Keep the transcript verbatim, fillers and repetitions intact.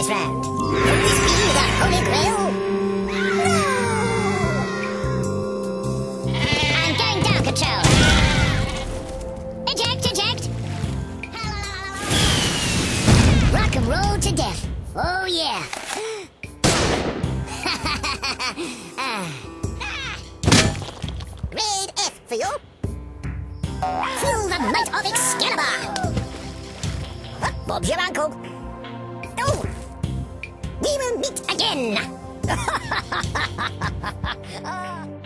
this round. Could this be the Holy Grail? No! I'm going down control. Eject, eject. Rock and roll to death. Oh yeah. Grade F for you. Feel the might of Excalibur. Bob's your uncle. Oh, we will meet again.